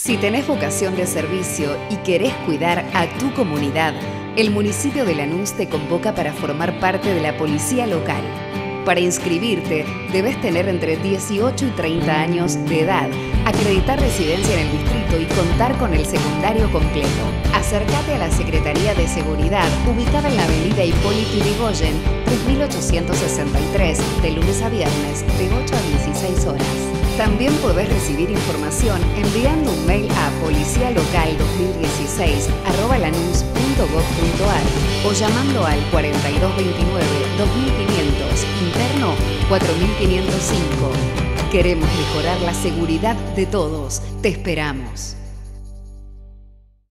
Si tenés vocación de servicio y querés cuidar a tu comunidad, el municipio de Lanús te convoca para formar parte de la policía local. Para inscribirte, debes tener entre 18 y 30 años de edad, acreditar residencia en el distrito y contar con el secundario completo. Acércate a la Secretaría de Seguridad, ubicada en la avenida Hipólito Yrigoyen, 3863, de lunes a viernes, de 8 a 16 horas. También podés recibir información enviando un mail a policialocal2016@lanus.gov.ar o llamando al 4229-2500, interno 4505. Queremos mejorar la seguridad de todos. Te esperamos.